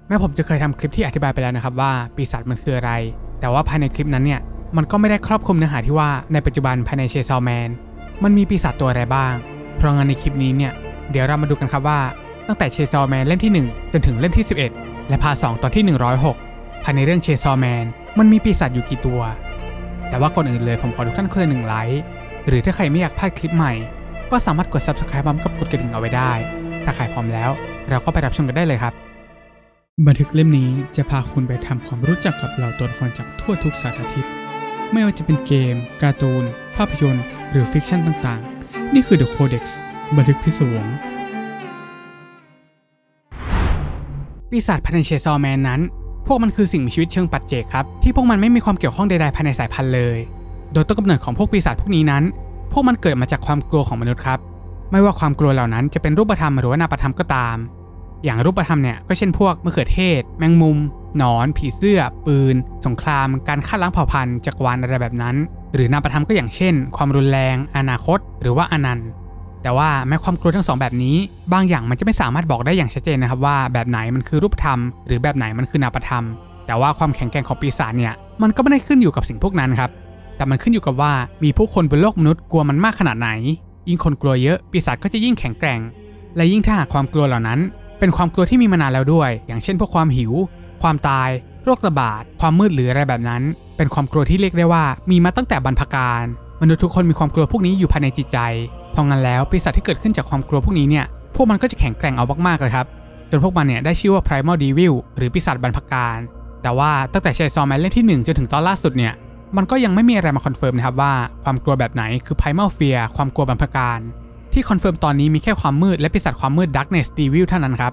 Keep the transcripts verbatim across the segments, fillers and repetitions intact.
แม้ผมจะเคยทำคลิปที่อธิบายไปแล้วนะครับว่าปีศาจมันคืออะไรแต่ว่าภายในคลิปนั้นเนี่ยมันก็ไม่ได้ครอบคลุมเนื้อหาที่ว่าในปัจจุบันภายในเชซอว์แมนมันมีปีศาจตัวอะไรบ้างเพราะงั้นในคลิปนี้เนี่ยเดี๋ยวเรามาดูกันครับว่าตั้งแต่เชซอว์แมนเล่มที่หนึ่งจนถึงเล่มที่สิบเอ็ดและพาร์ทสองตอนที่หนึ่งร้อยหกภายในเรื่องเชซอว์แมนมันมีปีศาจอยู่กี่ตัวแต่ว่าก่อนอื่นเลยผมขอทุกท่านคนละหนึ่งไลค์หรือถ้าใครไม่อยากพลาดคลิปใหม่ก็สามารถกด ซับสไครบ์ พร้อมกับกดกระดิ่งเอาไว้ได้ถ้าใครพร้อมแล้วเราก็ไปรับชมกันได้เลยครับบันทึกเล่มนี้จะพาคุณไปทำความรู้จักกับเหล่าตัวละครจากทั่วทุกสารทิศไม่ว่าจะเป็นเกมการ์ตูนภาพยนตร์หรือฟิกชันต่างๆนี่คือ The Codex บันทึกพิศวงปีศาจภายในเชซอว์แมนนั้นพวกมันคือสิ่งมีชีวิตเชิงปัจเจกครับที่พวกมันไม่มีความเกี่ยวข้องใดๆภายในสายพันธุ์เลยโดยต้นกำเนิดของพวกปีศาจพวกนี้นั้นพวกมันเกิดมาจากความกลัวของมนุษย์ครับไม่ว่าความกลัวเหล่านั้นจะเป็นรูปธรรมหรือว่านามธรรมก็ตามอย่างรูปธรรมเนี่ยก็เช่นพวกมะเขือเทศแมงมุมหนอนผีเสื้อปืนสงครามการฆ่าล้างเผ่าพันธุ์จักรวาลอะไรแบบนั้นหรือนามธรรมก็อย่างเช่นความรุนแรงอนาคตหรือว่าอนันต์แต่ว่าแม้ความกลัวทั้งสองแบบนี้บางอย่างมันจะไม่สามารถบอกได้อย่างชัดเจนนะครับว่าแบบไหนมันคือรูปธรรมหรือแบบไหนมันคือนามธรรมแต่ว่าความแข็งแกร่งของปีศาจเนี่ยมันก็ไม่ได้ขึ้นอยู่กับสิ่งพวกนั้นครับแต่มันขึ้นอยู่กับว่ามีผู้คนบนโลกมนุษย์กลัวมันมากขนาดไหนยิ่งคนกลัวเยอะปีศาจก็จะยิ่งแข็งแกร่งและยิ่งถ้าหากความกลัวเหล่านั้นเป็นความกลัวที่มีมานานแล้วด้วยอย่างเช่นพวกความหิวความตายโรคระบาดความมืดหรืออะไรแบบนั้นเป็นความกลัวที่เรียกได้ว่ามีมาตั้งแต่บรรพกาลมนุษย์ทุกคนมีความกลัวพวกนี้อยู่ภายในจิตใจเพราะงั้นแล้วปีศาจที่เกิดขึ้นจากความกลัวพวกนี้เนี่ยพวกมันก็จะแข็งแกร่งเอามากๆเลยครับจนพวกมันเนี่ยได้ชื่อว่า Primal Devil หรือปีศาจบรรพกาลแต่ว่าตั้งแต่เชซอว์แมนเล่มที่หนึ่งจนถึงตอนล่าสุดเนี่ยมันก็ยังไม่มีอะไรมาคอนเฟิร์มนะครับว่าความกลัวแบบไหนคือ Primal Fear ความกลัวบรรพกาลที่คอนเฟิร์มตอนนี้มีแค่ความมืดและปีศาจความมืด Darkness Devil เท่านั้นครับ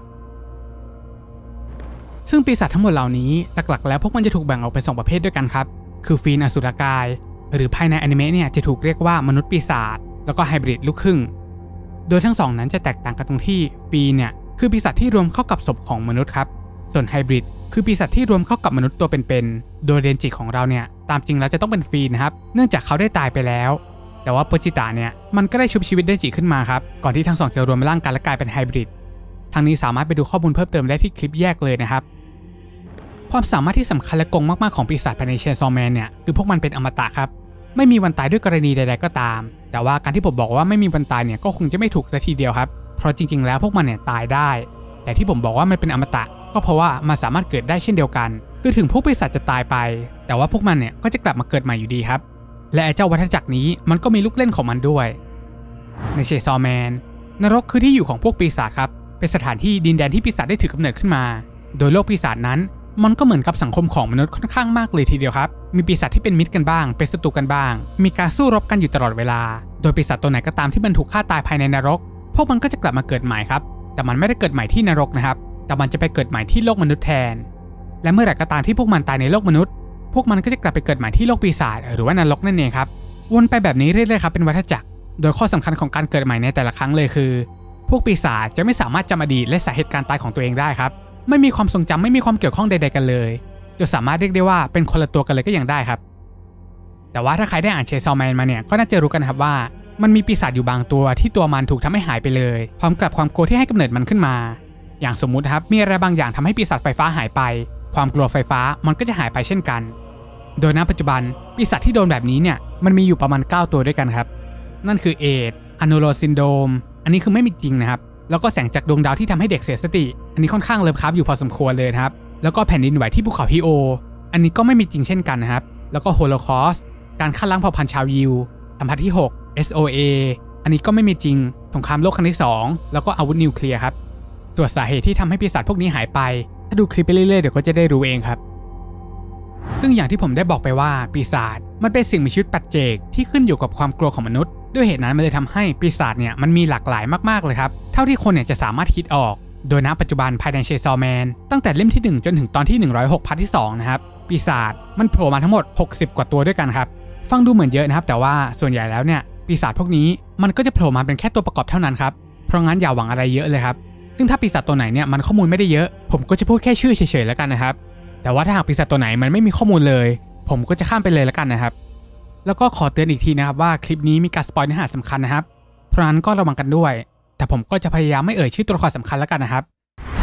ซึ่งปีศาจทั้งหมดเหล่านี้หลักๆแล้วพวกมันจะถูกแบ่งออกเป็นสองประเภทด้วยกันครับคือฟีนอสุรกายหรือภายในอนิเมะเนี่ยจะถูกเรียกว่ามนุษย์ปีศาจแล้วก็ไฮบริดลูกครึ่งโดยทั้งสองนั้นจะแตกต่างกันตรงที่ฟีนเนี่ยคือปีศาจที่รวมเข้ากับศพของมนุษย์ครับส่วนไฮบริดคือปีศาจที่รวมเข้ากับมนุษย์ตัวเป็นๆโดยเดนจิของเราเนี่ยตามจริงแล้วจะต้องเป็นฟีนนะครับเนื่องจากเขาได้ตายไปแล้วแต่ว่าโปจิตะเนี่ยมันก็ได้ชุบชีวิตเดนจิขึ้นมาครับก่อนที่ทั้งสองจะรวมร่างกันและกลายเป็นไฮบริดทางนี้สามารถไปดูข้อมูลเพิ่มเติมได้ที่คลิปแยกเลยนะครับความสามารถที่สำคัญและกงมากๆของปีศาจภายในเชซอว์แมนเนี่ยคือพวกมันเป็นอมตะครับไม่มีวันตายด้วยกรณีใดๆก็ตามแต่ว่าการที่ผมบอกว่าไม่มีวันตายเนี่ยก็คงจะไม่ถูกซะทีเดียวครับเพราะจริงๆแล้วพวกมันเนี่ยตายได้แต่ที่ผมบอกว่ามันเป็นอมตะก็เพราะว่ามันสามารถเกิดได้เช่นเดียวกันคือถึงพวกปีศาจจะตายไปแต่ว่าพวกมันเนี่ยก็จะกลับมาเกิดใหม่อยู่ดีครับและไอ้เจ้าวัฏจักรนี้มันก็มีลูกเล่นของมันด้วยในเชซอว์แมนนรกคือที่อยู่ของพวกปีศาจครับเป็นสถานที่ดินแดนที่ปีศาจได้ถือกำเนิดขึ้นมาโดยโลกปีศาจนั้นมันก็เหมือนกับสังคมของมนุษย์ค่อนข้างมากเลยทีเดียวครับมีปีศาจที่เป็นมิตรกันบ้างเป็นศัตรูกันบ้างมีการสู้รบกันอยู่ตลอดเวลาโดยปีศาจตัวไหนก็ตามที่มันถูกฆ่าตายภายในนรกพวกมันก็จะกลับมาเกิดใหม่ครับแต่มันไม่ได้เกิดใหม่ที่นรกนะครับแต่มันจะไปเกิดใหม่ที่โลกมนุษย์แทนและเมื่อไหร่ก็ตามที่พวกมันตายในโลกมนุษย์พวกมันก็จะกลับไปเกิดใหม่ที่โลกปีศาจหรือว่านรกนั่นเองครับวนไปแบบนี้เรื่อยๆครับเป็นวัฏจักรโดยข้อสำคัญของการเกิดใหม่ในแต่ละครั้งเลยคือพวกปีศาจจะไม่สามารถจำอดีตและสาเหตุการตายของตัวเองได้ครับไม่มีความทรงจำไม่มีความเกี่ยวข้องใดๆกันเลยจะสามารถเรียกได้ว่าเป็นคนละตัวกันเลยก็ยังได้ครับแต่ว่าถ้าใครได้อ่านเชซอว์แมนมาเนี่ยก็น่าจะรู้กันครับว่ามันมีปีศาจอยู่บางตัวที่ตัวมันถูกทำให้หายไปเลยพร้อมกับความกลัวที่ให้กำเนิดมันขึ้นมาอย่างสมมุติครับมีอะไรบางอย่างทำให้ปีศาจไฟฟ้าหายไปความกลัวไฟฟ้ามันก็จะหายไปเช่นกันโดยณปัจจุบันปีศาจที่โดนแบบนี้เนี่ยมันมีอยู่ประมาณเก้าตัวด้วยกันครับนั่นคือเอดส์อะนูโรซินโดรมอันนี้คือไม่มีจริงนะครับแล้วก็แสงจากดวงดาวที่ทำให้เด็กเสียสติอันนี้ค่อนข้างเลิฟครับอยู่พอสมควรเลยครับแล้วก็แผ่นดินไหวที่ภูเขาฮิโออันนี้ก็ไม่มีจริงเช่นกันนะครับแล้วก็โฮโลคอสต์การฆ่าล้างเผ่าพันธุ์ชาวยิวสัมพันธ์ที่หก เอส โอ เอ อันนี้ก็ไม่มีจริงสงครามโลกครั้งที่สองแล้วก็อาวุธนิวเคลียร์ครับส่วนสาเหตุที่ทำให้ปีศาจพวกนี้หายไปถ้าดูคลิปไปเรื่อยๆเดี๋ยวก็จะได้รู้เองครับซึ่งอย่างที่ผมได้บอกไปว่าปีศาจมันเป็นสิ่งมีชีวิตปัจเจกที่ขึ้นอยู่กับความกลัวของมนุษย์ด้วยเหตุนั้นมันเลยทำให้ปีศาจเนี่ยมันมีหลากหลายมากๆเลยครับเท่าที่คนเนี่ยจะสามารถคิดออกโดยณปัจจุบันภายในเชซอว์แมนตั้งแต่เล่มที่หนึ่งจนถึงตอนที่หนึ่งร้อยหกพาร์ทที่สองนะครับปีศาจมันโผล่มาทั้งหมดหกสิบกว่าตัวด้วยกันครับฟังดูเหมือนเยอะนะครับแต่ว่าส่วนใหญ่แล้วเนี่ยปีศาจพวกนี้มันก็จะโผล่มาเป็นแค่ตัวประกอบเท่านั้นครับเพราะงั้นอย่าหวังอะไรเยอะเลยครับซึ่งถ้าปีศาจตัวไหนเนี่ยมันข้อมูลไม่ได้เยอะผมก็จะพูดแค่ชื่อเฉยๆแล้วกันนะครับแต่ว่าถ้าหากปีศาจตัวไหนมันไม่มีข้อมูลเลยผมก็จะข้ามไปเลยแล้วกันนะครับแล้วก็ขอเตือนอีกทีนะครับว่าคลิปนี้มีการสปอยเนื้อหาสำคัญนะครับเพราะงั้นก็ระวังกันด้วยแต่ผมก็จะพยายามไม่เอ่ยชื่อตัวละครสำคัญแล้วกันนะครับ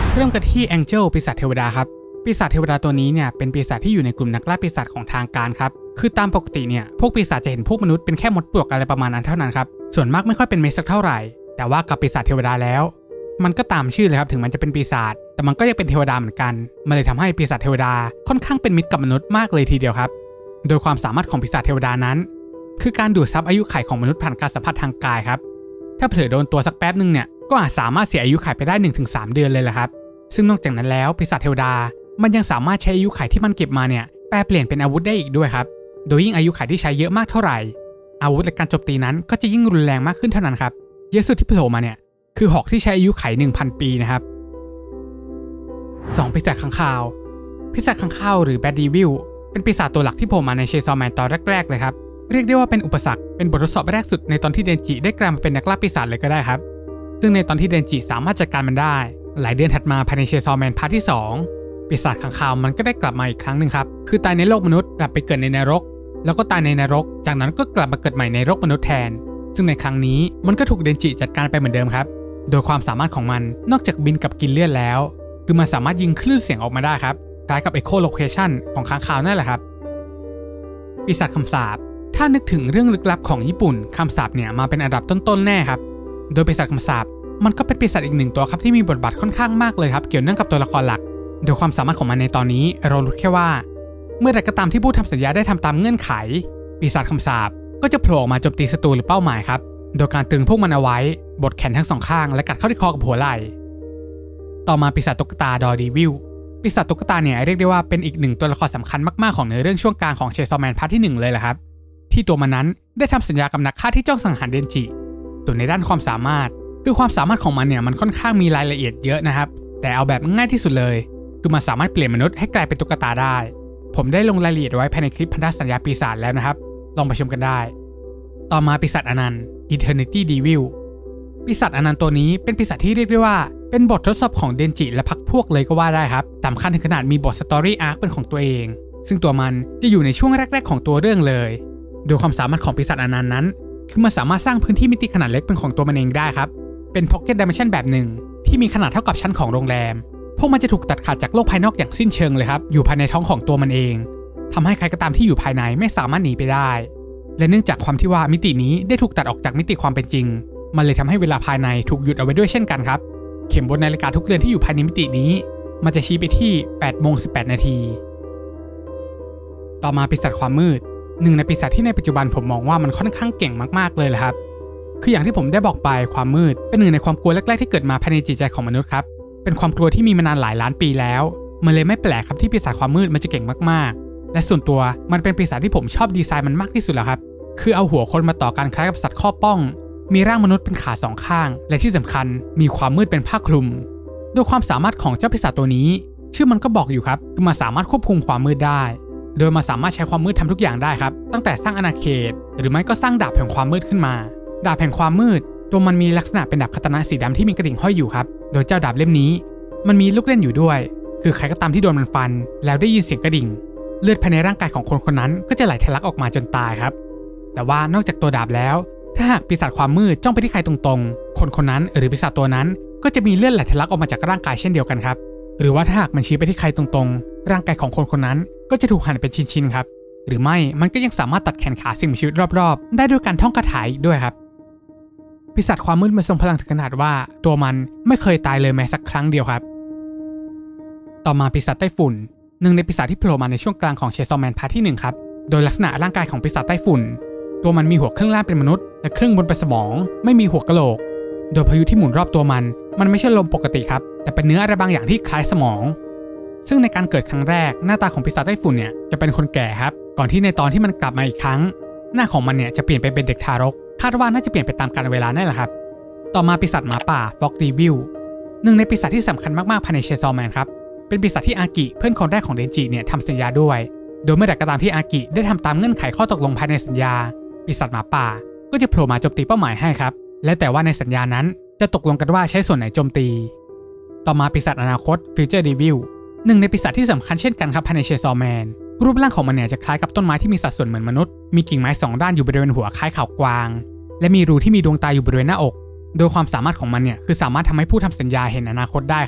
เริ่มกันที่แองเจิลปีศาจเทวดาครับปีศาจเทวดาตัวนี้เนี่ยเป็นปีศาจที่อยู่ในกลุ่มนักล่าปีศาจของทางการครับคือตามปกติเนี่ยพวกปีศาจจะเห็นพวกมนุษย์เป็นแค่มดปลวกอะไรประมาณนั้นเท่านั้นครับส่วนมากไม่ค่อยเป็นเมสสักเท่าไหร่แต่ว่ากับปีศาจเทวดาแล้วมันก็ตามชื่อเลยครับถึงมันจะเป็นปีศาจแต่มันก็ยังเป็นเทวดาเหมือนกันมันเลยทำให้ปีศาจเทวดาค่อนข้างเป็นมิตรกับมนุษย์มากเลยทีเดียวครับโดยความสามารถของปีศาจเทวดานั้นคือการดูดซับอายุขัยของมนุษย์ผ่านการสัมผัสทางกายครับถ้าเผลอโดนตัวสักแป๊บนึงเนี่ยก็อาจสามารถเสียอายุขัยไปได้ หนึ่งถึงสาม เดือนเลยแหละครับซึ่งนอกจากนั้นแล้วปีศาจเทวดามันยังสามารถใช้อายุขัยที่มันเก็บมาเนี่ยแปลเปลี่ยนเป็นอาวุธได้อีกด้วยครับโดยยิ่งอายุขัยที่ใช้เยอะมากเท่าไหร่อาวุธและการโจมตีนั้นก็จะยิ่งรุนแรงมากขึ้นเท่านั้นครับเยอะสุดที่โผล่มาเนี่ยคือหอกที่ใช้อายุขัย หนึ่งพัน ปีนะครับสองปีศาจข้างคาวปีศาจข้างคาวหรือแบดดีวิลเป็นปีศาจตัวหลักที่โผล่มาในเชซอร์แมนตอนแรกๆเลยครับเรียกได้ว่าเป็นอุปสรรคเป็นบททดสอบแรกสุดในตอนที่เดนจิได้กลายมาเป็นนักล่าปีศาจเลยก็ได้ครับซึ่งในตอนที่เดนจิสามารถจัดการมันได้หลายเดือนถัดมาภายในเชซอร์แมนพาร์ทที่สองปีศาจข้างคาวมันก็ได้กลับมาอีกครั้งหนึ่งครับคือตายในโลกมนุษย์กลับไปเกิดในนรกแล้วก็ตายในนรกจากนั้นก็กลับมาเกิดใหม่ในโลกมนุษย์แทนซึ่งในครั้งนี้มันก็ถูกเดนจิจัดการไปเหมือนเดิมครับโดยความสามารถของมันนอกจากบินกับกินเลือดแล้วคือมันสามารถยิงคลื่นเสียงออกมาได้ครับคล้ายกับ Echo Location ของค้างคาวนั่นแหละครับปีศาจคำสาปถ้านึกถึงเรื่องลึกลับของญี่ปุ่นคำสาปเนี่ยมาเป็นอันดับต้นๆแน่ครับโดยปีศาจคำสาปมันก็เป็นปีศาจอีกหนึ่งตัวครับที่มีบทบาทค่อนข้างมากเลยครับเกี่ยวเนื่องกับตัวละครหลักโดยความสามารถของมันในตอนนี้เรารู้แค่ว่าเมื่อใดก็ตามที่ผู้ทำสัญญาได้ทำตามเงื่อนไขปีศาจคำสาปก็จะโผล่ออกมาโจมตีศัตรูหรือเป้าหมายครับโดยการตึงพวกมันเอาไว้บดแขนทั้งสองข้างและกัดเข้าที่คอกับหัวไหล่ต่อมาปีศาจตุ๊กตาดอดีวิลปีศาจตุ๊กตาเนี่ยเรียกได้ว่าเป็นอีกหนึ่งตัวละครสำคัญมากๆของเนื้อเรื่องช่วงกลางของเชซอร์แมนพาร์ทที่หนึ่งเลยแหละครับที่ตัวมันนั้นได้ทำสัญญากับนักฆ่าที่จ้องสังหารเดนจิส่วนในด้านความสามารถคือความสามารถของมันเนี่ยมันค่อนข้างมีรายละเอียดเยอะนะครับแต่เอาแบบง่ายที่สุดเลยคือมันสามารถเปลี่ยนมนุษย์ให้กลายเป็นตุ๊กตาได้ผมได้ลงรายละเอียดไว้ภายในคลิปพันธสัญญาปีศาจแล้วนะครับลองไปชมกันได้ต่อมาปีศาจอนันต์ Eternity Devil ปีศาจอนันต์ตัวนี้เป็นปีศาจที่เรียกได้ว่าเป็นบททดสอบของเดนจิและพรรคพวกเลยก็ว่าได้ครับสำคัญถึงขนาดมีบทสตอรี่อาร์คเป็นของตัวเองซึ่งตัวมันจะอยู่ในช่วงแรกๆของตัวเรื่องเลยโดยความสามารถของปีศาจอนันต์นั้นคือมันสามารถสร้างพื้นที่มิติขนาดเล็กเป็นของตัวมันเองได้ครับเป็น Pocket Dimension แบบหนึ่งที่มีขนาดเท่ากับชั้นของโรงแรมพวกมันจะถูกตัดขาดจากโลกภายนอกอย่างสิ้นเชิงเลยครับอยู่ภายในท้องของตัวมันเองทำให้ใครก็ตามที่อยู่ภายในไม่สามารถหนีไปได้และเนื่องจากความที่ว่ามิตินี้ได้ถูกตัดออกจากมิติความเป็นจริงมันเลยทำให้เวลาภายในถูกหยุดเอาไว้ด้วยเช่นกันครับเข็มบนนาฬิกาทุกเรือนที่อยู่ภายในมิตินี้มันจะชี้ไปที่ แปดโมงสิบแปด นาทีต่อมาปีศาจความมืดหนึ่งในปีศาจที่ในปัจจุบันผมมองว่ามันค่อนข้างเก่งมากๆเลยแหละครับคืออย่างที่ผมได้บอกไปความมืดเป็นหนึ่งในความกลัวแรกๆที่เกิดมาภายในจิตใจของมนุษย์ครับเป็นความกลัวที่มีมานานหลายล้านปีแล้วมันเลยไม่แปลกครับที่ปีศาจความมืดมันจะเก่งมากๆและส่วนตัวมันเป็นปีศาจที่ผมชอบดีไซน์มันมากที่สุดแล้วครับคือเอาหัวคนมาต่อกันคล้ายกับสัตว์ข้อป้องมีร่างมนุษย์เป็นขาสองข้างและที่สำคัญมีความมืดเป็นผ้าคลุมโดยความสามารถของเจ้าปีศาจตัวนี้ชื่อมันก็บอกอยู่ครับคือมันสามารถควบคุมความมืดได้โดยมันสามารถใช้ความมืดทำทุกอย่างได้ครับตั้งแต่สร้างอาณาเขตหรือไม่ก็สร้างดาบแห่งความมืดขึ้นมาดาบแห่งความมืดตัวมันมีลักษณะเป็นดาบคาตานะสีดำที่มีกระดิ่งห้อยอยู่ครับโดยเจ้าดาบเล่มนี้มันมีลูกเล่นอยู่ด้วยคือใครก็ตามที่โดนมันฟันแล้วได้ยินเสียงกระดิ่งเลือดภายในร่างกายของคนคนนั้นก็จะไหลทะลักออกมาจนตายครับแต่ว่านอกจากตัวดาบแล้วถ้าหากปีศาจความมืดจ้องไปที่ใครตรงๆคนคนนั้นหรือปีศาจตัวนั้นก็จะมีเลือดไหลทะลักออกมาจากร่างกายเช่นเดียวกันครับหรือว่าถ้าหากมันชี้ไปที่ใครตรงๆร่างกายของคนคนนั้นก็จะถูกหั่นเป็นชิ้นๆครับหรือไม่มันก็ยังสามารถตัดแขนขาสิ่งมีชีวิตรอบๆได้ด้วยการท่องคาถาอีกด้วยครับปีศาจความมืดมันทรงพลังถึงขนาดว่าตัวมันไม่เคยตายเลยแม้สักครั้งเดียวครับต่อมาปีศาจไต้ฝุ่นหนึ่งในปีศาจที่โผล่มาในช่วงกลางของเชซอร์แมนพาร์ทที่หนึ่งครับโดยลักษณะร่างกายของปีศาจไต้ฝุ่นตัวมันมีหัวครึ่งล่างเป็นมนุษย์และครึ่งบนเป็นสมองไม่มีหัวกะโหลกโดยพายุที่หมุนรอบตัวมันมันไม่ใช่ลมปกติครับแต่เป็นเนื้ออะไรบางอย่างที่คล้ายสมองซึ่งในการเกิดครั้งแรกหน้าตาของปีศาจไต้ฝุ่นเนี่ยจะเป็นคนแก่ครับก่อนที่ในตอนที่มันกลับมาอีกครั้งหน้าของมันเนี่ยจะเปลี่ยนไปเป็นเด็กทารกคาดว่าน่าจะเปลี่ยนไปตามกาลเวลานั่นแหละครับต่อมาปีศาจหมาป่าฟ็อกดีวิลหนึ่งในปีศาจที่สำคัญมากๆภายในเชซอร์แมนครับเป็นปีศาจที่อากิเพื่อนคนแรกของเดนจิเนี่ยทำสัญญาด้วยโดยเมื่อใดก็ตามที่อากิได้ทำตามเงื่อนไขข้อตกลงภายในสัญญาปีศาจหมาป่าก็จะโผล่มาโจมตีเป้าหมายให้ครับและแต่ว่าในสัญญานั้นจะตกลงกันว่าใช้ส่วนไหนโจมตีต่อมาปีศาจอนาคตฟิวเจอร์ดีวิลหนึ่งในปีศาจที่สำคัญเช่นกันครับภายในเชซอร์แมนรูปร่างของมันเนี่ยจะคล้ายกับต้นไม้ที่มีสัดส่วนเหมือนมนุษย์มีกิ่งไม้สองด้านอยู่บริเวณหัวคล้ายเขากวางและมีรูที่มีดวงตาอยู่บริเวณหน้าอกโดยความสามารถของมันเนี่ยคือสามารถทำให้ผู้ทำสัญญาเห็นอนาคตได้ครับ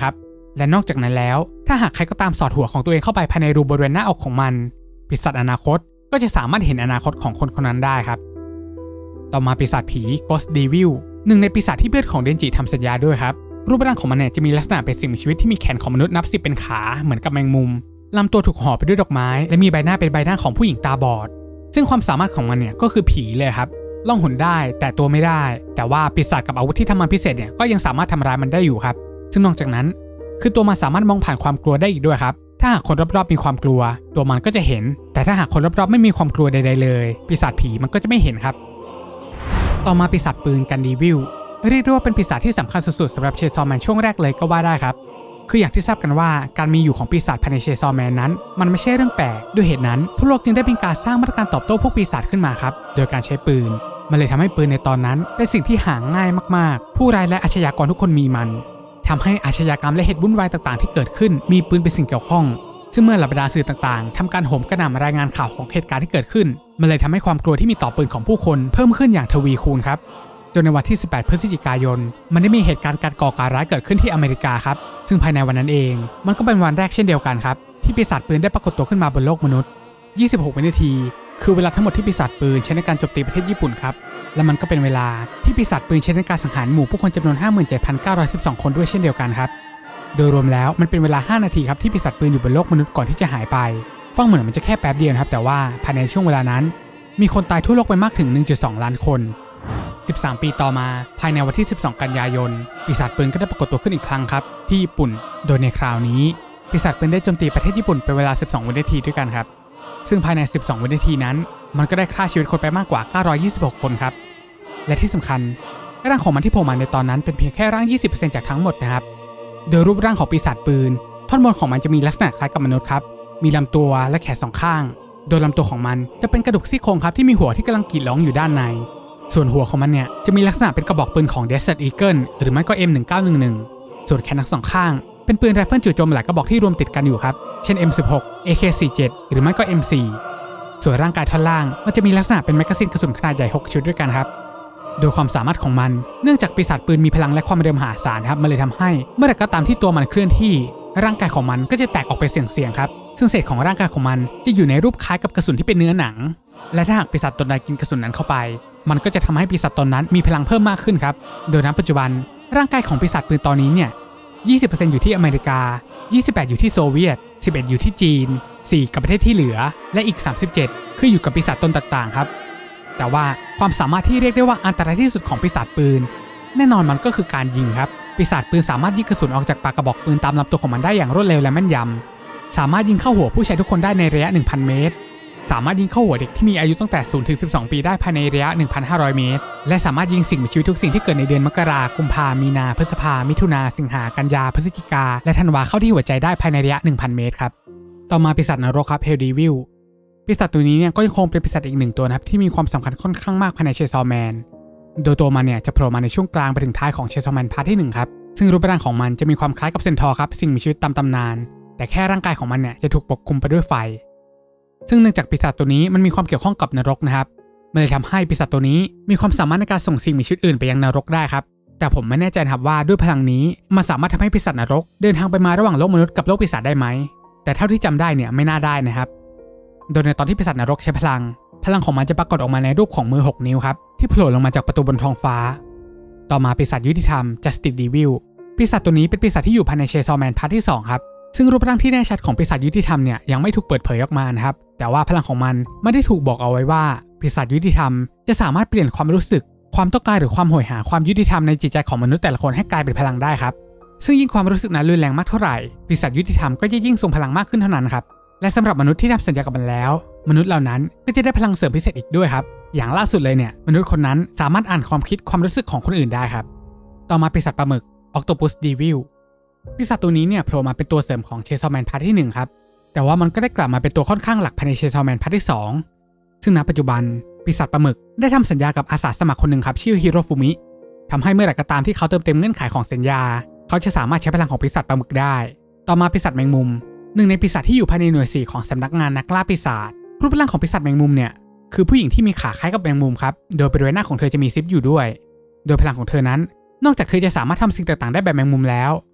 และนอกจากนั้นแล้วถ้าหากใครก็ตามสอดหัวของตัวเองเข้าไปภายในรูบริเวณหน้าอกของมันปีศาจอนาคตก็จะสามารถเห็นอนาคตของคนคนนั้นได้ครับต่อมาปีศาจผี Ghost Devil หนึ่งในปีศาจที่เพื่อนของเดนจิทำสัญญาด้วยครับรูปร่างของมันเนี่ยจะมีลักษณะเป็นสิ่งมีชีวิตที่มีแขนของมนุษย์นับสิบเป็นขาเหมือนกับแมงมุมลำตัวถูกห่อไปด้วยดอกไม้และมีใบหน้าเป็นใบหน้าของผู้หญิงตาบอดซึ่งความสามารถของมันเนี่ยก็คือผีเลยครับล่องหนได้แต่ตัวไม่ได้แต่ว่าปีศาจกับอาวุธที่ทำมันพิเศษเนี่ยก็ยังสามารถทำร้ายมันได้อยู่ครับซึ่งนอกจากนั้นคือตัวมันสามารถมองผ่านความกลัวได้อีกด้วยครับถ้าหากคนรอบๆมีความกลัวตัวมันก็จะเห็นแต่ถ้าหากคนรอบๆไม่มีความกลัวใดๆเลยปีศาจผีมันก็จะไม่เห็นครับต่อมาปีศาจปืนกันดีวิลเรียกได้ว่าเป็นปีศาจที่สำคัญสุดๆสำหรับเชซอร์แมนช่วงแรกเลยก็ว่าได้ครับคืออย่างที่ทราบกันว่าการมีอยู่ของปีศาจภายในเชซอร์แมนนั้นมันไม่ใช่เรื่องแปลกด้วยเหตุนั้นทั่วโลกจึงได้เป็นการสร้างมาตรการตอบโต้พวกปีศาจขึ้นมาครับโดยการใช้ปืนมันเลยทำให้ปืนในตอนนั้นเป็นสิ่งที่หาง่ายมากๆผู้ร้ายและอาชญากรทุกคนมีมันทำให้อาชญากรรมและเหตุวุ่นวายต่างๆที่เกิดขึ้นมีปืนเป็นสิ่งเกี่ยวข้องซึ่งเมื่อเหล่าบรรดาสื่อต่างๆทำการโหมกระหน่ำรายงานข่าวของเหตุการณ์ที่เกิดขึ้นมันเลยทำให้ความกลัวที่มีต่อปืนของผู้คนเพิ่มขึ้นอย่างทวีคูณครับจนในวันที่สิบแปดพฤศจิกายนมันได้มีเหตุการณ์การก่อการร้ายเกิดขึ้นที่อเมริกาครับซึ่งภายในวันนั้นเองมันก็เป็นวันแรกเช่นเดียวกันครับที่ปีศาจปืนได้ปรากฏตัวขึ้นมาบนโลกมนุษย์ยี่สิบหกวินาทีคือเวลาทั้งหมดที่ปีศาจปืนใช้ในการโจมตีประเทศญี่ปุ่นครับและมันก็เป็นเวลาที่ปีศาจปืนใช้ในการสังหารหมู่ผู้คนจำนวน ห้าหมื่นเจ็ดพันเก้าร้อยสิบสอง คนด้วยเช่นเดียวกันครับโดยรวมแล้วมันเป็นเวลาห้านาทีครับที่ปีศาจปืนอยู่บนโลกมนุษย์ก่อนที่จะหายไปฟังเหมือนมันจะแค่แป๊บเดียวครับแต่ว่าภายในช่วงเวลานั้นมีคนตายทั่วโลกไปมากถึง หนึ่งจุดสอง ล้านคนสิบสามปีต่อมาภายในวันที่สิบสองกันยายนปีศาจปืนก็ได้ปรากฏตัวขึ้นอีกครั้งครับที่ญี่ปุ่นโดยในคราวนี้ปีศาจปืนได้โจมตีประเทศญี่ปุ่นเป็นเวลาสิบสองวินาทีด้วยกันครับซึ่งภายในสิบสองวินาทีนั้นมันก็ได้ฆ่าชีวิตคนไปมากกว่าเก้าร้อยยี่สิบหกคนครับและที่สำคัญร่างของมันที่โผล่มาในตอนนั้นเป็นเพียงแค่ร่าง ยี่สิบเปอร์เซ็นต์ จากทั้งหมดนะครับโดยรูปร่างของปีศาจปืนท่อนบนของมันจะมีลักษณะคล้ายกับมนุษย์ครับมีลำตัวและแขนสองข้างโดยลำตัวของมันจะเป็นกระดูกซี่โครงครับที่มีหัวที่กำลังกรีดร้องอยู่ด้านในส่วนหัวของมันเนี่ยจะมีลักษณะเป็นกระบอกปืนของ Desert Eagle หรือไม่ก็ เอ็ม หนึ่งเก้าหนึ่งหนึ่ง ส่วนแขนทั้งสองข้างเป็นปืนไรเฟิลจู่โจมหลายกระบอกที่รวมติดกันอยู่ครับเช่น เอ็ม สิบหก เอ เค สี่สิบเจ็ด หรือไม่ก็ เอ็ม โฟร์ ส่วนร่างกายท่อนล่างมันจะมีลักษณะเป็นแมกกาซีนกระสุนขนาดใหญ่หกชุดด้วยกันครับโดยความสามารถของมันเนื่องจากปีศาจปืนมีพลังและความเร็วมหาศาลครับมันเลยทำให้เมื่อใดก็ตามที่ตัวมันเคลื่อนที่ร่างกายของมันก็จะแตกออกไปเสี่ยงๆครับซึ่งเศษของร่างกายของมันจะอยู่ในรูปคล้ายกับกระสุนที่เป็นเนื้อหนังและถ้าหากปีศาจตนใดกินกระสุนนั้นเข้าไปมันก็จะทำให้ปีศาจตนนั้นมีพลังเพิ่มมากขึ้นครับโดยณปัจจุบันร่างกายของปีศาจปืนตอนนี้เนี่ย ยี่สิบเปอร์เซ็นต์ อยู่ที่อเมริกา ยี่สิบแปด อยู่ที่โซเวียต สิบเอ็ด อยู่ที่จีน สี่ กับประเทศที่เหลือและอีกสามสิบเจ็ดคืออยู่กับปีศาจตนต่างๆครับแต่ว่าความสามารถที่เรียกได้ว่าอันตรายที่สุดของปีศาจปืนแน่นอนมันก็คือการยิงครับปีศาจปืนสามารถยิงกระสุนออกจากปากกระบอกปืนตามลำตัวของมันได้อย่างรวดเร็วและแม่นยำสามารถยิงเข้าหัวผู้ใช้ทุกคนได้ในระยะ หนึ่งพัน เมตรสามารถยิงเข้าหัวเด็กที่มีอายุตั้งแต่ศูนย์ถึงสิบสองปีได้ภายในระยะ หนึ่งพันห้าร้อย เมตรและสามารถยิงสิ่งมีชีวิตทุกสิ่งที่เกิดในเดือนมกราคมกุมภาพันธ์มีนาพฤษภามิถุนาสิงหากันยาพฤศจิกาและธันวาเข้าที่หัวใจได้ภายในระยะ หนึ่งพัน เมตรครับต่อมาปีศาจนรกครับเฮลดีวิลปีศาจตัวนี้เนี่ยก็ยังคงเป็นปีศาจอีกหนึ่งตัวนะครับที่มีความสำคัญค่อนข้างมากภายในเชซอร์แมนโดยตัวมันเนี่ยจะโผล่มาในช่วงกลางไปถึงท้ายของเชซอร์แมนพาร์ทที่หนึ่งครับซึ่งรูปร่างของมันจะมีความคล้ายกับเซนทอร์ครับสิ่งมีชีวิตตามตำนานแต่แค่ร่างกายของมันเนี่ยจะถูกปกคลุมไปด้วยไฟซึ่งเนื่องจากปีศาจตัวนี้มันมีความเกี่ยวข้องกับนรกนะครับมันเลยทำให้ปีศาจตัวนี้มีความสามารถในการส่งสิ่งมีชีวิตอื่นไปยังนรกได้ครับแต่ผมไม่แน่ใจครับว่าด้วยพลังนี้มันสามารถทำให้ปีศาจนรกเดินทางไปมาระหว่างโลกมนุษย์กับโลกปีศาจได้ไหมแต่เท่าที่จำได้เนี่ยไม่น่าได้นะครับโดยในตอนที่ปีศาจนรกใช้พลังพลังของมันจะปรากฏออกมาในรูปของมือหกนิ้วครับที่โผล่ลงมาจากประตูบนท้องฟ้าต่อมาปีศาจยุติธรรม Justice Devil ปีศาจตัวนี้เป็นปีศาจที่อยู่ภายในเชซอร์แมนพาร์ทที่สองครับซึ่งรูปร่างที่แน่ชัดของปีศาจยุติธรรมเนี่ยยังไม่ถูกเปิดเผยออกมานะครับแต่ว่าพลังของมันไม่ได้ถูกบอกเอาไว้ว่าปีศาจยุติธรรมจะสามารถเปลี่ยนความรู้สึกความต้องการหรือความโหยหาความยุติธรรมในจิตใจของมนุษย์แต่ละคนให้กลายเป็นพลังได้ครับซึ่งยิ่งความรู้สึกนั้นรุนแรงมากเท่าไหร่ปีศาจยุติธรรมก็จะยิ่งทรงพลังมากขึ้นเท่านั้นครับและสำหรับมนุษย์ที่ทำสัญญากับมันแล้วมนุษย์เหล่านั้นก็จะได้พลังเสริมพิเศษอีกด้วยครับอย่างล่าสุดเลยเนี่ยมนุษย์คนนั้นสามารถอ่านความคิดความรู้สึกของคนอื่นได้ครับต่อมาปีศาจปลาหมึก Octopus Devil ปีศาจตัวนี้เนี่ยโผล่มาเป็นตัวเสริมของเชซอร์แมนพาร์ทที่หนึ่งครับแต่ว่ามันก็ได้กลับมาเป็นตัวค่อนข้างหลักภายในเชซอร์แมนพาร์ทที่สองซึ่งณปัจจุบันปีศาจปลาหมึกได้ทำสัญญากับอาสาสมัครคนหนึ่งครับชื่อฮิโรฟุมิทำให้เมื่อไหร่ก็ตามที่เขาเติมเต็มเงื่อนไขของสัญญาเขาจะสามารถใช้พลังของปีศาจปลาหมึกได้ต่อมาปีศาจแมงมุมหนึ่งในปีศาจที่อยู่ภายในหน่วยสี่ของสำนักงานนักล่าปีศาจรูปร่างของปีศาจแมงมุมเนี่ยคือผู้หญิงที่มีขาคล้ายกับแมงมุมครับโดยบริเวณหน้าของเธอจะมีซิปอยู่ด้วยโดยพลังของเธอนั้นนอกจากเธอจะสามารถทำสิ่งต่างๆได้แบบแมงมุมแล้ว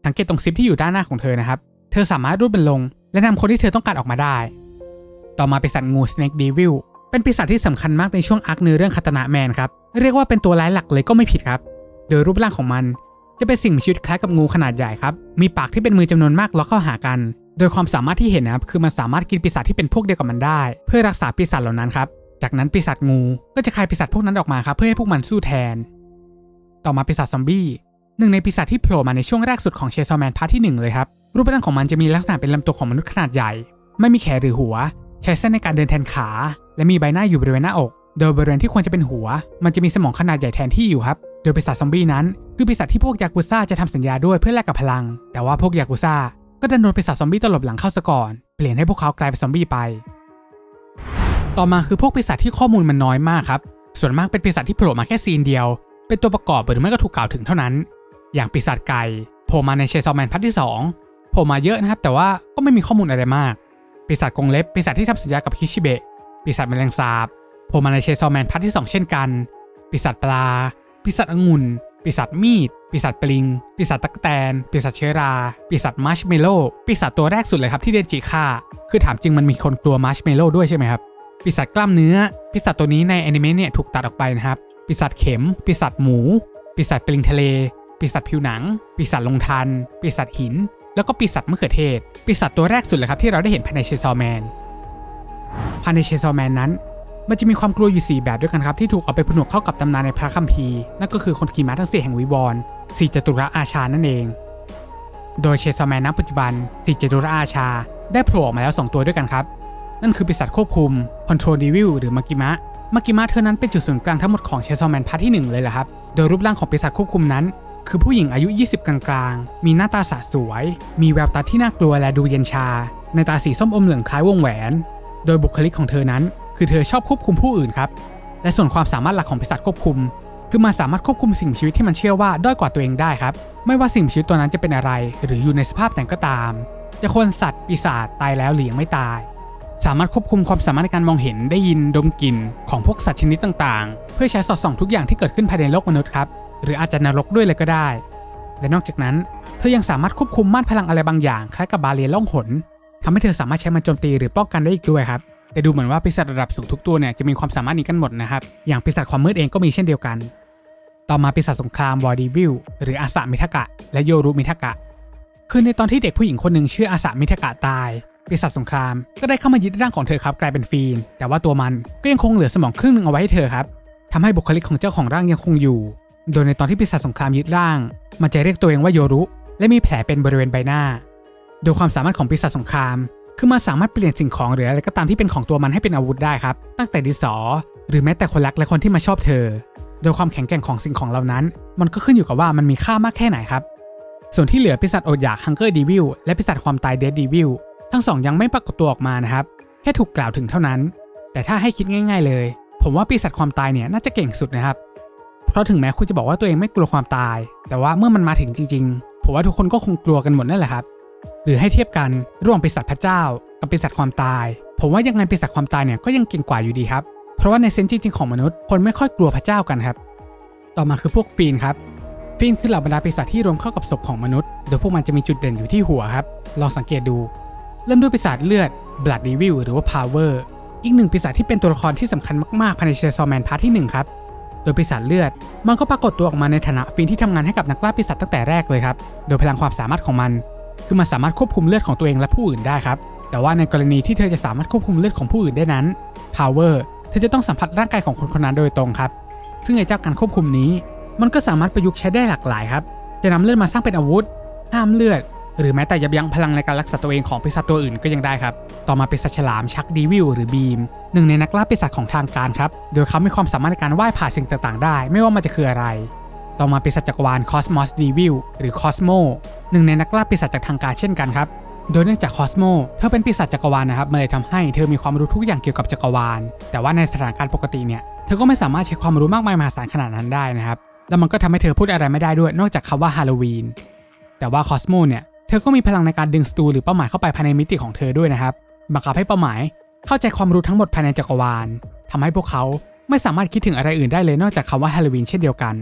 สังเกตตรงซิปที่อยู่ด้านหน้าของเธอนะครับเธอสามารถรูดมันลงและนำคนที่เธอต้องการออกมาได้ต่อมาปีศาจงู Snake Devil เป็นปีศาจที่สำคัญมากในช่วงอาร์คเนื้อเรื่องคาตานะแมนครับเรียกว่าเป็นตัวร้ายหลักเลยก็ไม่ผิดครับโดยรูปร่างของมันจะเป็นสิ่งมีชีวิตคล้ายกับงูขนาดใหญ่ครับมีปากที่เป็นมือจำนวนมากล็อกเข้าหากันโดยความสามารถที่เห็นนะครับคือมันสามารถกินปีศาจที่เป็นพวกเดียวกับมันได้เพื่อรักษาปีศาจเหล่านั้นครับจากนั้นปีศาจงูก็จะคายปีศาจพวกนั้นออกมาครับเพื่อให้พวกมันสู้แทนต่อมาปีศาจซอมบี้หนึ่งในปีศาจที่โผล่มาในช่วงแรกสุดของเชซอร์แมนพาร์ทที่หนึ่งเลยครับรูปร่างของมันจะมีลักษณะเป็นลำตัวของมนุษย์ขนาดใหญ่ไม่มีแขนหรือหัวใช้เส้นในการเดินแทนขาและมีใบหน้าอยู่บริเวณหน้าอกโดยบริเวณที่ควรจะเป็นหัวมันจะมีสมองขนาดใหญ่แทนที่อยู่ครับโดยปีศาจซอมบี้นั้นคือปีศาจที่พวกยากุซ่าจะทำสัญญาด้วยเพื่อแลกกับพลังแต่ว่าพวกยากุซ่าก็ดันโดนปีศาจซอมบี้ตลบหลังเข้าซะก่อนเปลี่ยนให้พวกเขากลายเป็นซอมบี้ไปต่อมาคือพวกปีศาจที่ข้อมูลมันน้อยมากครับส่วนมากเป็นปีศาจที่โผล่มาแค่ซีนเดียวเป็นตัวประกอบหรือไม่ก็ถูกกล่าวถึงเท่านั้นอย่างปีศาจไก่โผล่มาในเชซอร์แมนพาร์ทที่สองโผล่มาเยอะนะครับแต่ว่าก็ไม่มีข้อมูลอะไรมากปีศาจกรงเล็บปีศาจที่ทำสัญญากับคิชิเบะปีศาจแมลงสาบโผล่มาในเชซอร์แมนพาร์ทที่สองเช่นกันปีศาจปลาปีศาจองุ่นปีศาจมีดปีศาจปลิงปีศาจตั๊กแตนปีศาจเชื้อราปีศาจมาร์ชเมลโล่ปีศาจตัวแรกสุดเลยครับที่เดนจิฆ่าคือถามจริงมันมีคนกลัวมาร์ชเมลโล่ด้วยใช่ไหมครับปีศาจกล้ามเนื้อปีศาจตัวนี้ในแอนิเมะเนี่ยถูกตัดออกไปนะครับปีศาจเข็มปีศาจหมูปีศาจปลิงทะเลปีศาจผิวหนังปีศาจลงทันปีศาจหินแล้วก็ปีศาจมะเขือเทศปีศาจตัวแรกสุดเลยครับที่เราได้เห็นภายในเชซอร์แมนภายในเชซอร์แมนนั้นมันจะมีความกลัวอยู่สี่แบบด้วยกันครับที่ถูกเอาไปผนวกเข้ากับตำนานในพระคัมภีร์นั่นก็คือคนขี่ม้าทั้งสี่แห่งวิวรณ์สี่จตุรอาชานั่นเองโดยเชซอร์แมนณปัจจุบันสี่จตุรอาชาได้โผล่ออกมาแล้วสองตัวด้วยกันครับนั่นคือปีศาจควบคุม Control Devil หรือมากิมะมากิมะเธอนั้นเป็นจุดศูนย์กลางทั้งหมดของเชซอร์แมนพาร์ทที่หนึ่งเลยแหละครับโดยรูปร่างของปีศาจควบคุมนั้นคือผู้หญิงอายุยี่สิบกลางๆมีหน้าตาสะสวยมีแววตาที่น่ากลัวและดูเย็นชาในตาสีส้มอมเหลืองคล้ายวงแหวนโดยบุคลิกของเธอนั้นคือเธอชอบควบคุมผู้อื่นครับและส่วนความสามารถหลักของปีศาจควบคุมคือมันสามารถควบคุมสิ่งมีชีวิตที่มันเชื่อว่าด้อยกว่าตัวเองได้ครับไม่ว่าสิ่งมีชีวิตตัวนั้นจะเป็นอะไรหรืออยู่ในสภาพไหนก็ตามจะคนสัตว์ปีศาจตายแล้วหรือยังไม่ตายสามารถควบคุมความสามารถในการมองเห็นได้ยินดมกลิ่นของพวกสัตว์ชนิดต่างๆเพื่อใช้สอดส่องทุกอย่างที่เกิดขึ้นภายในโลกมนุษย์ครับหรืออาจจะนรกด้วยเลยก็ได้และนอกจากนั้นเธอยังสามารถควบคุมม่านพลังอะไรบางอย่างคล้ายกับบาเรียล่องหนทำให้เธอสามารถใช้มันโจมตีหรือป้องกันได้อีกด้วยครับแต่ดูเหมือนว่าปีศาจระดับสูงทุกตัวเนี่ยจะมีความสามารถนี้กันหมดนะครับอย่างปีศาจความมืดเองก็มีเช่นเดียวกันต่อมาปีศาจสงครามวอร์ดีวิลหรืออาสะมิทากะและโยรุมิทากะคือในตอนที่เด็กผู้หญิงคนหนึ่งชื่ออาสะมิทากะตายปีศาจสงครามก็ได้เข้ามายึดร่างของเธอครับกลายเป็นฟีนแต่ว่าตัวมันก็ยังคงเหลือสมองครึ่งนึงเอาไว้ให้เธอครับทำให้บุคลิกของเจ้าของร่างยังคงอยู่โดยในตอนที่ปีศาจสงครามยึดร่างมันจะเรียกตัวเองว่าโยรุและมีแผลเป็นบริเวณใบหน้าโดยความสามารถของปีศาจสงครามคือมันสามารถเปลี่ยนสิ่งของหรืออะไรก็ตามที่เป็นของตัวมันให้เป็นอาวุธได้ครับตั้งแต่ดินสอหรือแม้แต่คนรักและคนที่มาชอบเธอโดยความแข็งแกร่งของสิ่งของเหล่านั้นมันก็ขึ้นอยู่กับว่ามันมีค่ามากแค่ไหนครับส่วนที่เหลือปีศาจอดอยาก Hunger Devil และปีศาจความตาย Death Devil ทั้งสองยังไม่ปรากฏตัวออกมานะครับแค่ถูกกล่าวถึงเท่านั้นแต่ถ้าให้คิดง่ายๆเลยผมว่าปีศาจความตายเนี่ยน่าจะเก่งสุดนะครับเพราะถึงแม้คุณจะบอกว่าตัวเองไม่กลัวความตายแต่ว่าเมื่อมันมาถึงจริงๆผมว่าทุกคนก็คงกลัวกันหมดนั่นแหละครับหรือให้เทียบกันระหว่างปีศาจพระเจ้ากับปีศาจความตายผมว่ายังไงปีศาจความตายเนี่ยก็ยังเก่งกว่าอยู่ดีครับเพราะว่าในเซนส์จริงๆของมนุษย์คนไม่ค่อยกลัวพระเจ้ากันครับต่อมาคือพวกฟีนครับฟีนคือเหล่าบรรดาปีศาจที่รวมเข้ากับศพของมนุษย์โดยพวกมันจะมีจุดเด่นอยู่ที่หัวครับลองสังเกตดูเริ่มด้วยปีศาจเลือด Blood Devil หรือว่า Power อีกหนึ่งปีศาจที่เป็นตัวละครที่สำคัญมากๆภายในเชซอร์แมนพาร์ทที่หนึ่งครับโดยปีศาจเลือดมันก็ปรากฏตัวออกมาในฐานะฟีนที่ทำงานให้กับนักล่าปีศาจตั้งแต่แรกเลยครับโดยพลังความสามารถของมันคือมันสามารถควบคุมเลือดของตัวเองและผู้อื่นได้ครับแต่ว่าในกรณีที่เธอจะสามารถควบคุมเลือดของผู้อื่นได้นั้น Power เธอจะต้องสัมผัสร่างกายของคนคนนั้นโดยตรงครับซึ่งไอ้เจ้าการควบคุมนี้มันก็สามารถประยุกต์ใช้ได้หลากหลายครับจะนำเลือดมาสร้างเป็นอาวุธห้ามเลือดหรือแม้แต่ยับยั้งพลังในการรักษาตัวเองของปีศาจตัวอื่นก็ยังได้ครับต่อมาปีศาจฉลามชักดีวิลหรือบีมหนึ่งในนักล่าปีศาจของทางการครับโดยเขามีความสามารถในการว่ายผ่านสิ่งต่างๆได้ไม่ว่ามันจะคืออะไรต่อมาปีศาจจักรวาลคอสมอสดีวิลหรือคอสโมหนึ่งในนักล่าปีศาจจากทางการเช่นกันครับโดยเนื่องจากคอสโมเธอเป็นปีศาจจักรวาลนะครับมันเลยทำให้เธอมีความรู้ทุกอย่างเกี่ยวกับจักรวาลแต่ว่าในสถานการณ์ปกติเนี่ยเธอก็ไม่สามารถใช้ความรู้มากมายมหาศาลขนาดนั้นได้นะครับแล้วมันก็ทำให้เธอพูดอะไรไม่ได้ด้วยนอกจากคำว่าฮาโลวีนแต่ว่าคอสโมเนี่ยเธอก็มีพลังในการดึงศัตรูหรือเป้าหมายเข้าไปภายในมิติของเธอด้วยนะครับบังคับให้เป้าหมายเข้าใจความรู้ทั้งหมดภายในจักรวาลทำให้พวกเขาไม่สามารถคิดถึงอะไรอื่นได้เลยนอกจากคำว่าฮาโลวีนเช่นเดียวกัน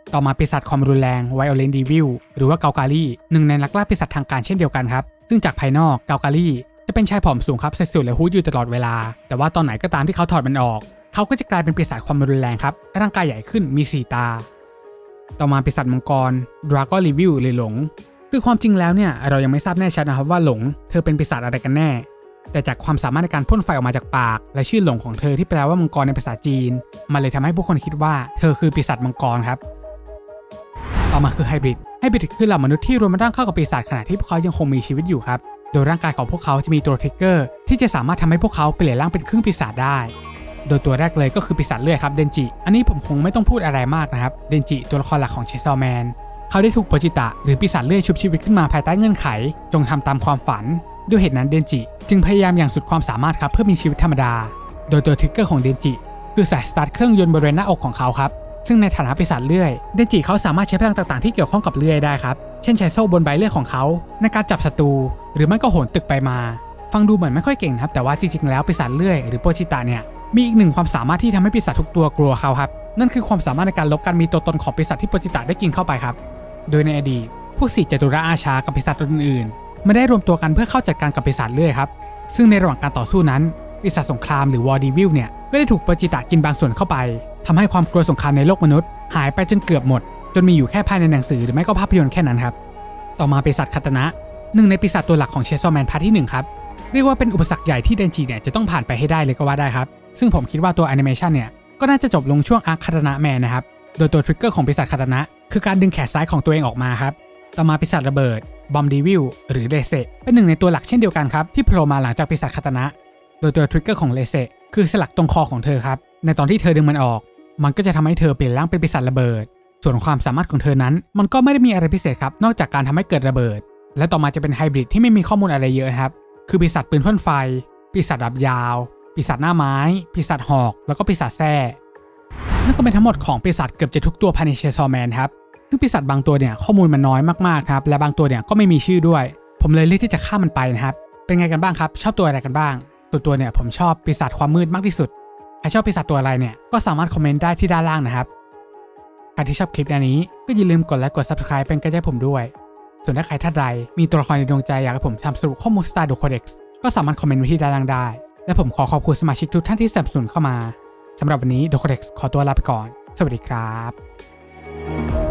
ต่อมาปีศาจความรุนแรงไวโอเลนดีวิลหรือว่าเกาการีหนึ่งในนักล่าปีศาจทางการเช่นเดียวกันครับซึ่งจากภายนอกเกาการีจะเป็นชายผอมสูงครับใส่สูทและฮู้ดอยู่ตลอดเวลาแต่ว่าตอนไหนก็ตามที่เขาถอดมันออกเขาก็จะกลายเป็นปีศาจความรุนแรงครับร่างกายใหญ่ขึ้นมีสี่ตาต่อมาปีศาจมังกรดราก้อนรีวิวหรือหลงคือความจริงแล้วเนี่ยเรายังไม่ทราบแน่ชัดนะครับว่าหลงเธอเป็นปีศาจอะไรกันแน่แต่จากความสามารถในการพ่นไฟออกมาจากปากและชื่อหลงของเธอที่แปลว่ามังกรในภาษาจีนมันเลยทำให้ผู้คนคิดว่าเธอคือปีศาจมังกรครับต่อมาคือไฮบริดไฮบริดคือเหล่ามนุษย์ที่รวมร่างเข้ากับปีศาจขณะที่พวกเขายังคงมีชีวิตอยู่ครับโดยร่างกายของพวกเขาจะมีตัวทริกเกอร์ที่จะสามารถทำให้พวกเขาเปลี่ยนร่างเป็นครึ่งปีศาจได้โดยตัวแรกเลยก็คือปีศาจเลือดครับเดนจิอันนี้ผมคงไม่ต้องพูดอะไรมากนะครับเดนจิตัวละครหลักของเชซอแมนเขาได้ถูกโปจิตะหรือปีศาจเลือดชุบชีวิตขึ้นมาภายใต้เงื่อนไขจงทำตามความฝันด้วยเหตุนั้นเดนจิจึงพยายามอย่างสุดความสามารถครับเพื่อมีชีวิตธรรมดาโดยตัวทริกเกอร์ของเดนจิคือสายสตาร์ทเครื่องยนต์บริเวณหน้าอกของเขาครับซึ่งในฐานะปีศาจเลื่อยเดนจิเขาสามารถใช้พลังต่างๆที่เกี่ยวข้องกับเลื่อยได้ครับเช่นใช้โซ่บนใบเลื่อยของเขาในการจับศัตรูหรือไม่ก็โหนตึกไปมาฟังดูเหมือนไม่ค่อยเก่งครับแต่ว่าจริงๆแล้วปีศาจเลื่อยหรือโปจิตะเนี่ยมีอีกหนึ่งความสามารถที่ทำให้ปีศาจทุกตัวกลัวเขาครับนั่นคือความสามารถในการลบการมีตัวตนของปีศาจที่โปจิตะได้กินเข้าไปครับโดยในอดีตพวกสี่จตุระอาชากับปีศาจตัวอื่นๆไม่ได้รวมตัวกันเพื่อเข้าจัดการกับปีศาจเลื่อยครับซึ่งในระหว่างการต่อสู้นั้นปีศาจสงครามหรือวอร์ดีวิลเนี่ยก็ได้ถูกโปจิตะกินบางส่วนเข้าไปทำให้ความกลัวสงครามในโลกมนุษย์หายไปจนเกือบหมดจนมีอยู่แค่ภายในหนังสือหรือไม่ก็ภาพยนตร์แค่นั้นครับต่อมาปีศาจคาตานะหนึ่งในปีศาจตัวหลักของเชซอแมนพาร์ทที่หนึ่งครับเรียกว่าเป็นอุปสรรคใหญ่ที่เดนจิเนี่ยจะต้องผ่านไปให้ได้เลยก็ว่าได้ครับซึ่งผมคิดว่าตัวแอนิเมชันเนี่ยก็น่าจะจบลงช่วงอาร์คคาตานะแมนนะครับโดยตัวทริกเกอร์ของปีศาจคาตานะคือการดึงแขนซ้ายของตัวเองออกมาครับต่อมาปีศาจระเบิดบอมดีวิลหรือเลเซเป็นหนึ่งในตัวหลักเช่นเดียวกันครับที่โผล่มาหลังจากปีศาจคาตานะโดยตัวทริกเกอร์ของเลเซคือสลักตรงคอของเธอครับในตอนที่เธอดึงมันออกมันก็จะทำให้เธอเปลี่ยนร่างเป็นปีศาจระเบิดส่วนความสามารถของเธอนั้นมันก็ไม่ได้มีอะไรพิเศษครับนอกจากการทำให้เกิดระเบิดและต่อมาจะเป็นไฮบริดที่ไม่มีข้อมูลอะไรเยอะครับคือปีศาจปืนพ่นไฟปีศาจดาบยาวปีศาจหน้าไม้ปีศาจหอกแล้วก็ปีศาจแส้นั่นก็เป็นทั้งหมดของปีศาจเกือบจะทุกตัวภายในเชซอแมนครับซึ่งปีศาจบางตัวเนี่ยข้อมูลมันน้อยมากๆครับและบางตัวเนี่ยก็ไม่มีชื่อด้วยผมเลยเลือกที่จะฆ่ามันไปนะครับเป็นไงกันบ้างครับชอบตัวอะไรกันบ้างตัวตัวเนี่ยผมชอบปีศาจความมืดมากที่สุดใครชอบปีศาจตัวอะไรเนี่ยก็สามารถคอมเมนต์ได้ที่ด้านล่างนะครับใครที่ชอบคลิปนี้ก็อย่าลืมกดไลค์กด ซับสไครบ์ เป็นกำลังใจผมด้วยส่วนถ้าใครท่านใดมีตัวละครในดวงใจอยากให้ผมทำสรุปข้อมูลสตาร์ดูโคเด็กซ์ก็สามารถคอมเมนต์ไว้ที่ด้านล่างได้และผมขอขอบคุณสมาชิกทุกท่านที่สนับสนุนเข้ามาสำหรับวันนี้ดูโคเด็กซ์ขอตัวลาไปก่อนสวัสดีครับ